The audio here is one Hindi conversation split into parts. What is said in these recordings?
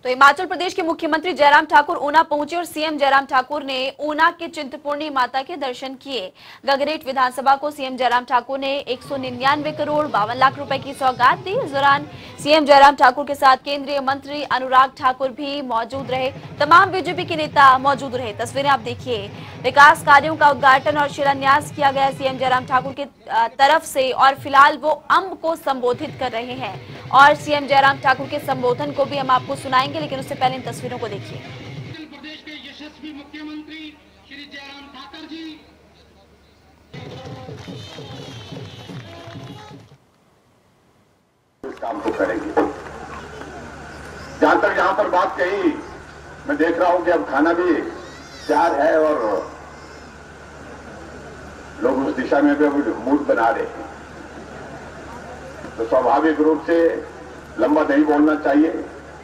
तो हिमाचल प्रदेश के मुख्यमंत्री जयराम ठाकुर ऊना पहुंचे और सीएम जयराम ठाकुर ने ऊना के चिंतपूर्णी माता के दर्शन किए। गगरेट विधानसभा को सीएम जयराम ठाकुर ने 199 करोड़ 52 लाख रुपए की सौगात दी। इस दौरान सीएम जयराम ठाकुर के साथ केंद्रीय मंत्री अनुराग ठाकुर भी मौजूद रहे। तमाम बीजेपी के नेता मौजूद रहे। तस्वीरें आप देखिए। विकास कार्यों का उद्घाटन और शिलान्यास किया गया सीएम जयराम ठाकुर की तरफ से और फिलहाल वो अम्ब को संबोधित कर रहे हैं और सीएम जयराम ठाकुर के संबोधन को भी हम आपको सुनाएंगे, लेकिन उससे पहले इन तस्वीरों को देखिए। हिमाचल प्रदेश के यशस्वी मुख्यमंत्री श्री जयराम ठाकुर जी इस काम को करेंगे। जहां तक यहां पर बात कही, मैं देख रहा हूं कि अब खाना भी तैयार है और लोग उस दिशा में भी मूड बना रहे हैं, तो स्वाभाविक रूप से लंबा नहीं बोलना चाहिए।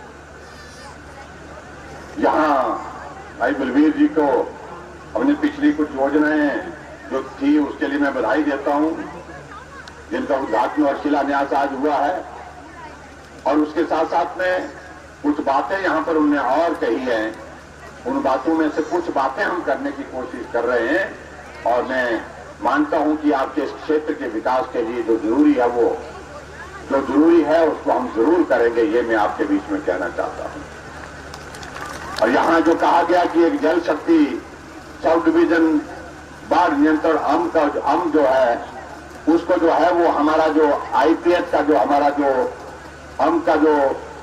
यहां भाई बलवीर जी को हमने पिछली कुछ योजनाएं जो थी उसके लिए मैं बधाई देता हूं, जिनका उद्घाटन और शिलान्यास आज हुआ है। और उसके साथ साथ में कुछ बातें यहां पर उन्होंने और कही हैं, उन बातों में से कुछ बातें हम करने की कोशिश कर रहे हैं और मैं मानता हूं कि आपके इस क्षेत्र के विकास के लिए जो जरूरी है उसको हम जरूर करेंगे, ये मैं आपके बीच में कहना चाहता हूं। और यहां जो कहा गया कि एक जल शक्ति सब डिवीजन बाढ़ नियंत्रण अम्ब जो है उसको जो है वो हमारा जो आईपीएच का जो हमारा जो अम्ब का जो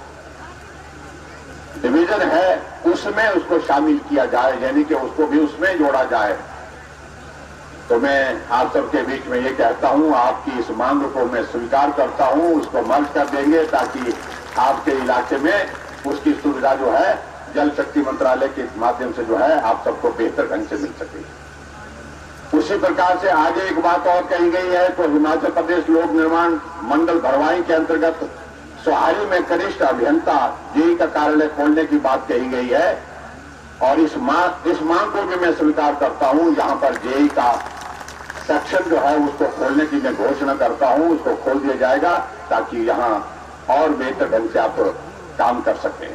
डिवीजन है उसमें उसको शामिल किया जाए, यानी कि उसको भी उसमें जोड़ा जाए। तो मैं आप सबके बीच में ये कहता हूं, आपकी इस मांग को मैं स्वीकार करता हूं, उसको मर्ज कर देंगे ताकि आपके इलाके में उसकी सुविधा जो है जल शक्ति मंत्रालय के माध्यम से जो है आप सबको बेहतर ढंग से मिल सके। उसी प्रकार से आगे एक बात और कही गई है, तो हिमाचल प्रदेश लोक निर्माण मंडल भरवाई के अंतर्गत सोहारी में कनिष्ठ अभियंता जेई का कार्यालय खोलने की बात कही गई है और इस मांग को भी मैं स्वीकार करता हूं। यहां पर जेई का सेक्शन जो है उसको खोलने की मैं घोषणा करता हूं, उसको खोल दिया जाएगा ताकि यहां और बेहतर ढंग से आप काम कर सकें।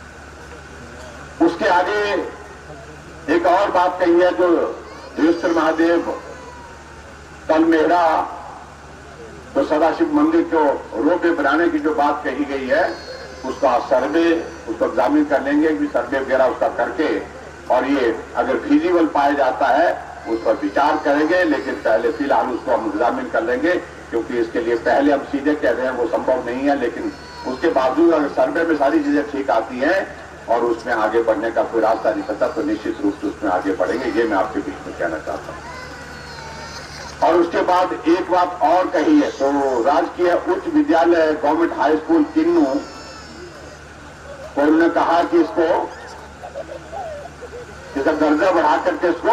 उसके आगे एक और बात कही है, जो देवेश्वर महादेव तलमेहरा तो सदाशिव मंदिर को रोपवे बनाने की जो बात कही गई है उसका सर्वे उसको एग्जामिन कर लेंगे, भी सर्वे वगैरह उसका करके और ये अगर फिजिबल पाया जाता है उस पर विचार करेंगे, लेकिन पहले फिलहाल उसको हम एग्जामिन कर लेंगे, क्योंकि इसके लिए पहले हम सीधे कह रहे हैं वो संभव नहीं है। लेकिन उसके बावजूद अगर सर्वे में सारी चीजें ठीक आती हैं और उसमें आगे बढ़ने का कोई रास्ता नहीं पता तो निश्चित रूप से उसमें आगे बढ़ेंगे, ये मैं आपके बीच में कहना चाहता हूं। और उसके बाद एक बात और कही है, तो राजकीय उच्च विद्यालय गवर्नमेंट हाई स्कूल किन्नू को उन्होंने कहा कि इसका दर्जा बढ़ा करके इसको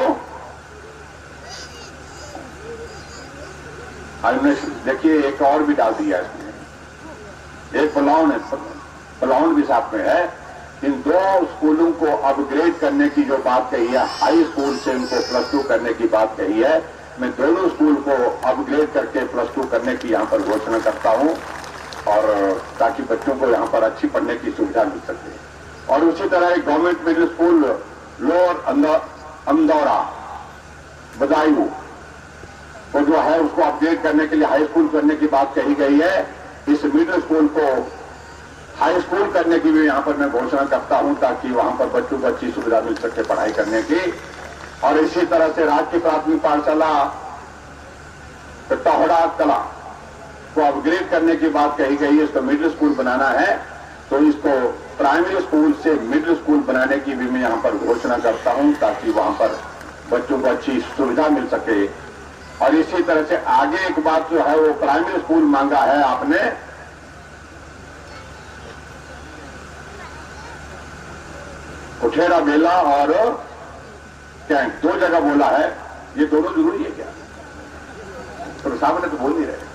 देखिए एक और भी डाल दिया इसमें, एक प्लाउंड भी साथ में है। इन दो स्कूलों को अपग्रेड करने की जो बात कही है, हाई स्कूल से इनको +2 करने की बात कही है, मैं दोनों स्कूल को अपग्रेड करके +2 करने की यहां पर घोषणा करता हूं और ताकि बच्चों को यहां पर अच्छी पढ़ने की सुविधा मिल सके। और उसी तरह एक government middle school lower Andaura Badaun को जो है उसको अपग्रेड करने के लिए हाई स्कूल करने की बात कही गई है। इस मिडिल स्कूल को हाई स्कूल करने की भी यहां पर मैं घोषणा करता हूं ताकि वहां पर बच्चों को अच्छी सुविधा मिल सके पढ़ाई करने की। और इसी तरह से राजकीय प्राथमिक पाठशाला टोहड़ा कला को अपग्रेड करने की बात कही गई है, इसको मिडिल स्कूल बनाना है, तो इसको प्राइमरी स्कूल से मिडिल स्कूल बनाने की भी मैं यहां पर घोषणा करता हूं ताकि वहां पर बच्चों को अच्छी सुविधा मिल सके। और इसी तरह से आगे एक बात जो है वो प्राइमरी स्कूल मांगा है आपने, कुठेड़ा मेला और कैंट 2 जगह बोला है, ये दोनों जरूरी है क्या? तो सामने तो बोल नहीं रहे,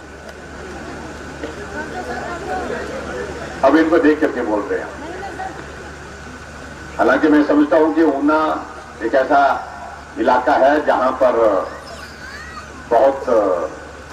अब इनको देख करके बोल रहे हैं। हालांकि मैं समझता हूं कि ऊना एक ऐसा इलाका है जहां पर बहुत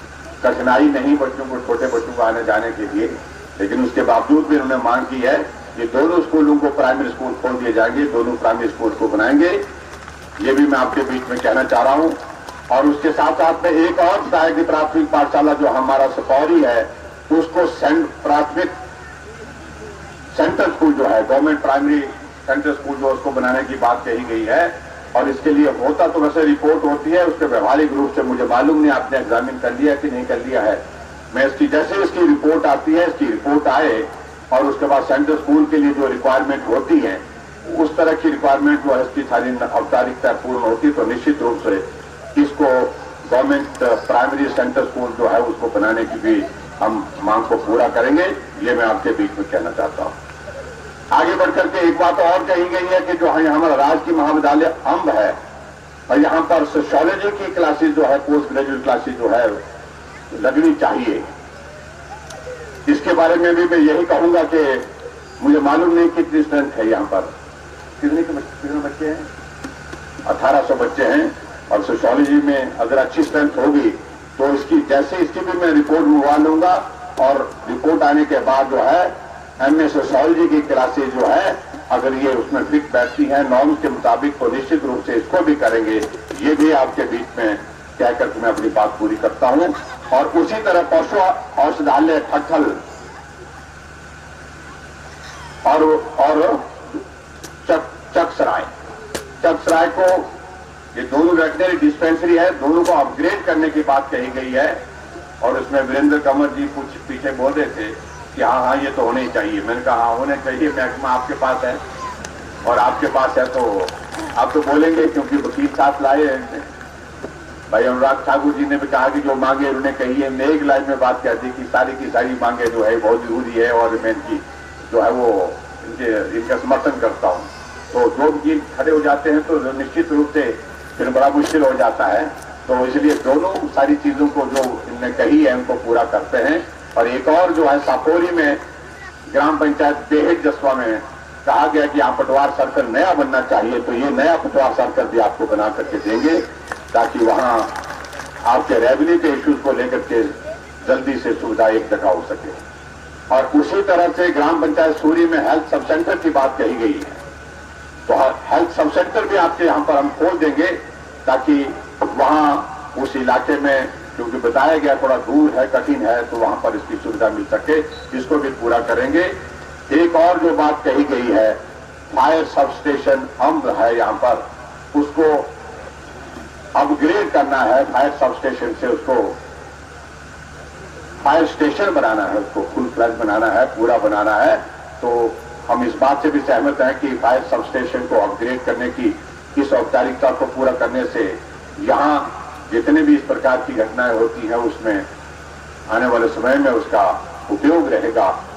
कठिनाई नहीं बच्चों को, छोटे बच्चों को आने जाने के लिए, लेकिन उसके बावजूद भी उन्होंने मांग की है ये दोनों स्कूलों को प्राइमरी स्कूल खोल दिए जाएंगे, दोनों प्राइमरी स्कूल को बनाएंगे। ये भी मैं आपके बीच में कहना चाह रहा हूं। और उसके साथ साथ में एक और सहायक प्राथमिक पाठशाला जो हमारा सपौरी है, उसको प्राथमिक सेंटर स्कूल जो है, गवर्नमेंट प्राइमरी सेंटर स्कूल जो उसको बनाने की बात कही गई है। और इसके लिए होता तो वैसे रिपोर्ट होती है, उसके व्यवहारिक रूप से मुझे मालूम नहीं आपने एग्जामिन कर लिया कि नहीं कर लिया है। मैं इसकी जैसे इसकी रिपोर्ट आती है, इसकी रिपोर्ट आए और उसके बाद सेंटर स्कूल के लिए जो रिक्वायरमेंट होती है, उस तरह की रिक्वायरमेंट जो है इसकी सारी औपचारिकता पूर्ण होती तो निश्चित रूप से इसको गवर्नमेंट प्राइमरी सेंटर स्कूल जो है उसको बनाने की भी हम मांग को पूरा करेंगे। ये मैं आपके बीच में कहना चाहता हूं। आगे बढ़कर के एक बात और कही गई है कि जो हमारा राजकीय महाविद्यालय अंब है और यहाँ पर सोशियोलॉजी की क्लासेस जो है, पोस्ट ग्रेजुएट क्लासेस जो है लगनी चाहिए। इसके बारे में भी मैं यही कहूंगा कि मुझे मालूम नहीं कितनी स्ट्रेंथ है यहाँ पर, कितने बच्चे हैं, 1800 बच्चे हैं। और सोशियोलॉजी में अगर अच्छी स्ट्रेंथ होगी तो इसकी जैसे इसकी भी मैं रिपोर्ट मंगवा लूंगा और रिपोर्ट आने के बाद जो है एमए सोशियोलॉजी की क्लासेज जो है अगर ये उसमें फिट बैठती है नॉर्म्स के मुताबिक तो निश्चित रूप से इसको भी करेंगे। ये भी आपके बीच में कहकर मैं अपनी बात पूरी करता हूं। और उसी तरह पशु औषधालय ठक्खल और चकसराय को, ये दोनों वेटनरी डिस्पेंसरी है, दोनों को अपग्रेड करने की बात कही गई है। और इसमें वीरेंद्र कंवर जी कुछ पीछे बोल रहे थे कि हाँ ये तो होने ही चाहिए। मैंने कहा हाँ होने चाहिए, महकमा आपके पास है और आपके पास है तो आप तो बोलेंगे क्योंकि वकील साथ लाए हैं। भाई अनुराग ठाकुर जी ने भी कहा कि जो मांगे उन्होंने कही है, मैं एक लाइन में बात कह दी कि सारी की सारी मांगे जो है बहुत जरूरी है और मैं इनकी जो है वो इनका समर्थन करता हूँ। तो जो वकील खड़े हो जाते हैं तो निश्चित रूप से फिर बड़ा मुश्किल हो जाता है। तो इसलिए दोनों सारी चीजों को जो इनने कही है उनको पूरा करते हैं। और एक और जो है सापोरी में ग्राम पंचायत बेहद जसवा में कहा गया कि यहाँ पटवार सर्कल नया बनना चाहिए, तो ये नया पटवार सर्कल भी आपको बना करके देंगे ताकि वहां आपके रेवेन्यू के इश्यूज को लेकर के जल्दी से सुविधा एक जगह हो सके। और उसी तरह से ग्राम पंचायत सूरी में हेल्थ सब सेंटर की बात कही गई है, तो हेल्थ सब सेंटर भी आपके यहाँ पर हम खोल देंगे ताकि वहां उस इलाके में, क्योंकि बताया गया थोड़ा दूर है, कठिन है, तो वहां पर इसकी सुविधा मिल सके, इसको भी पूरा करेंगे। एक और जो बात कही गई है फायर सब स्टेशन अंब है यहाँ पर, उसको अपग्रेड करना है, फायर सब स्टेशन से उसको फायर स्टेशन बनाना है, उसको फुल फ्लैश बनाना है, पूरा बनाना है। तो हम इस बात से भी सहमत हैं कि फायर सब स्टेशन को अपग्रेड करने की इस औपचारिकता को पूरा करने से यहाँ जितने भी इस प्रकार की घटनाएं होती हैं उसमें आने वाले समय में उसका उपयोग रहेगा।